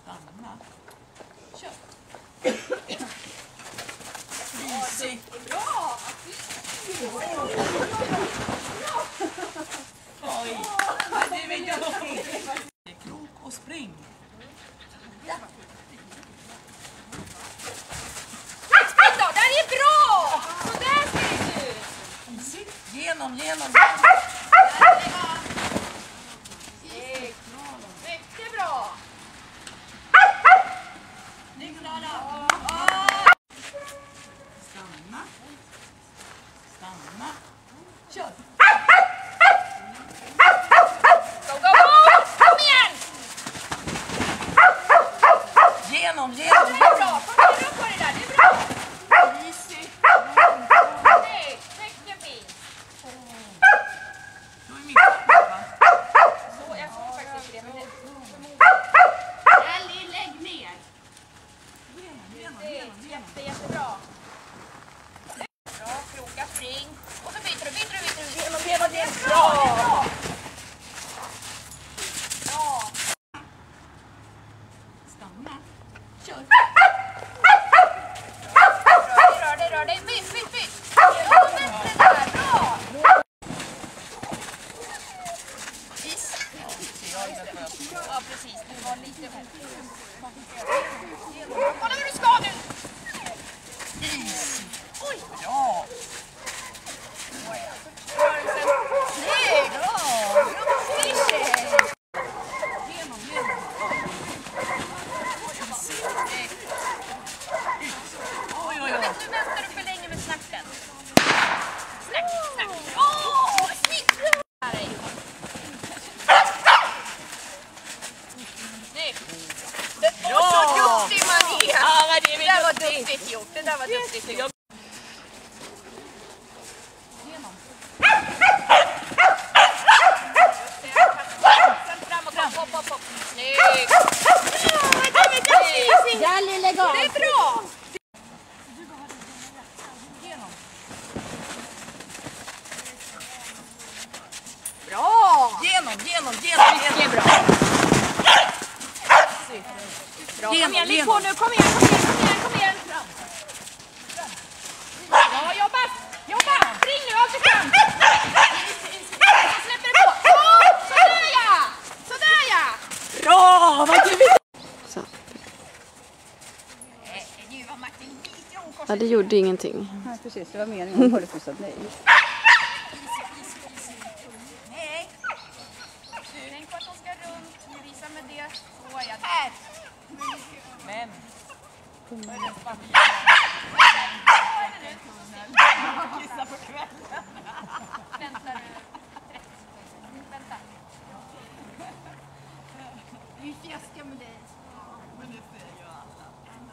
Stanna. Kör. Easy. Bra! Oj. Det vet jag inte. Krok och spring. Ja. Spring då, där är bra! Så där ser det ut. Easy. Genom. Mycket bra. Stanna. Kör. Go! Kom igen! Genom. Det är bra. Kom igen upp på det där. Det är bra. Easy. Nej, mycket fint. Då är mitt va? Så, jag får faktiskt inte det. Men Ellie, lägg ner. det är jättebra. Bra, kroka, spring. Och så byter du. Genom. Det är bra. Bra. Stanna. Kör. Rör dig. Byt. Genom bättre där. Bra. Ja, precis. Du var lite väl. Kolla hur du ska nu. Easy. Oj. Bra. Rörelsen. Nej, bra. Genom. Oj. Nu väntar du för länge med snacken. Snack. Åh, snyggt. Snyggt. Det var så duktig man är. Ja, det Det där var duktigt gjort. Det där var duktigt gjort. Sen framåt. Hopp. Snyggt. Ellie, lägg av. Det är bra. Bra. Genom. Mycket bra. Bra. Kom igen, ligg på nu. Kom igen. Bra jobbat. Spring nu, allt du kan. Så släpper du på. Sådär ja. Bra! Vad du vet. Nu var Martin lite okorsad. Ja, det gjorde ingenting. Nej, precis. Det var meningen. Hon hörde först att nej. Nej. Tänk på att de ska runt. Visa med det. Så är jag där. Men. Kissa på kvällen. Väntar du 30 sekunder? Vänta. Vi fjäskar med dig. Men det ser ju alla.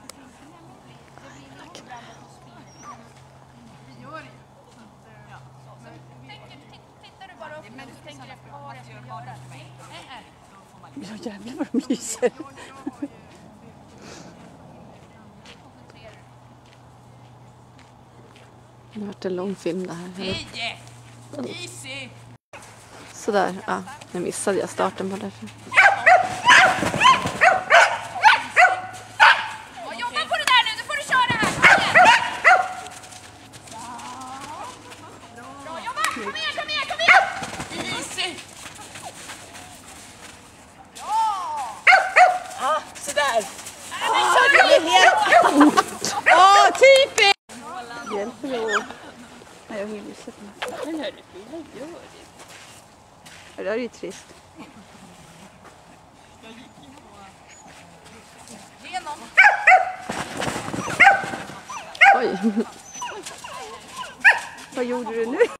Vi gör det. Tittar du bara upp nu och tänker efter vad jag ska göra? Nej. Ja, jävlar vad de lyser. Det har varit en lång film det här. 10. Easy. Sådär, ja. Nu missade jag starten på därför. Jobba på det där nu, nu får du köra här. Bra jobbat, kom igen. Easy. Bra. Ja, sådär. Typiskt! Hjälper det att... Nej, jag vill visa på det. Det där är ju trist. Genom. Oj. Vad gjorde du nu?